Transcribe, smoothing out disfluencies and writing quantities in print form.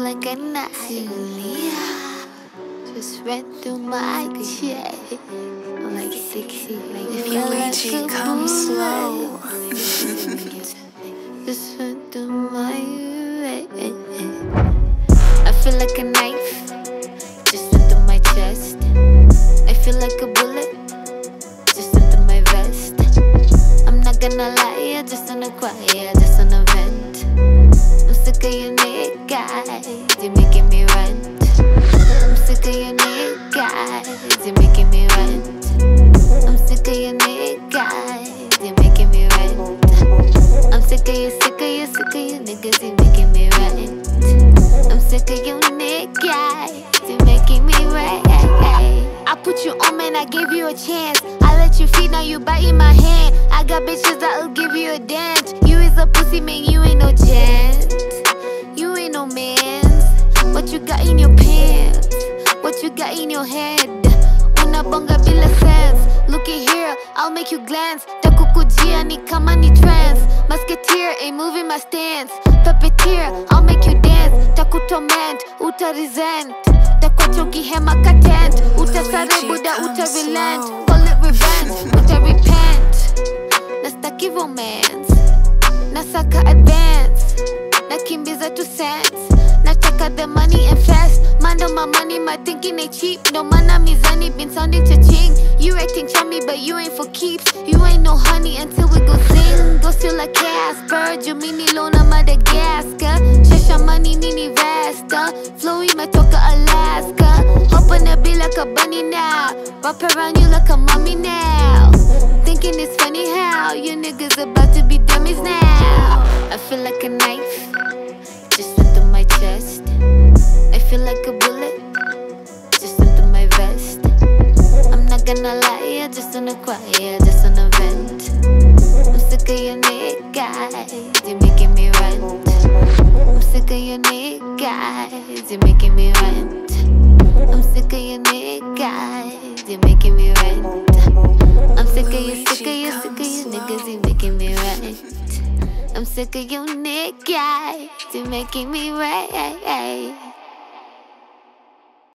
like a knife. TULIA just ran through my chest. I'm like 60, like if you ain't come slow. Just went through my head. I feel like a knife, just went through my chest. I feel like a bullet, just went through my vest. I'm not gonna lie, I just wanna cry, I just wanna vent. I'm sick of your niggas, you're making me rent. I'm sick of your niggas, you're making me rent. I'm sick of your niggas, you're making me rent. I'm sick of you, sick of you, sick of you niggas, you're making me rent. I'm sick of you niggas, you're making me rent. I put you on, man, I gave you a chance. I let you feed, now you biting my hand. I got bitches that'll give you a dance. You is a pussy, man, you ain't no chance. You ain't no mans. What you got in your pants? What you got in your head? Una bonga bila sense. Look at here, I'll make you glance. Takukujia ni kama ni trance. Musketeer ain't moving my stance. Puppeteer, I'll make you dance. Takutorment, uta resent. Takwacha ukihema katent. Utasare buda uta relent. Call it revenge, uta repent. Nastaki romance, nasaka advance. Nakimbiza 2 cents. Nataka the money and fast. Mando my money, my thinking ain't cheap. No mana mizani, been sounding cha-ching. You acting chummy, but you ain't for keeps. You ain't no honey until we go sing. Go still like Casper, Jumini Lona Madagascar. Shasha money nini rasta. Flowy matoka Alaska. Hop on a be like a bunny now. Wrap around you like a mommy now. Thinking it's funny how you niggas about to be dummies now. I feel like a knife, just went through my chest. I feel like a bullet, just went through my vest. I'm not gonna lie, I just wanna cry, I just wanna vent. I'm sick of your niggas, you're making me rent. I'm sick of your niggas, you're making me rent. I'm sick of your niggas, you're making me rent. I'm sick of you, sick of you, sick of you niggas, you're making me rent. I'm sick of you niggas, you're making me rent.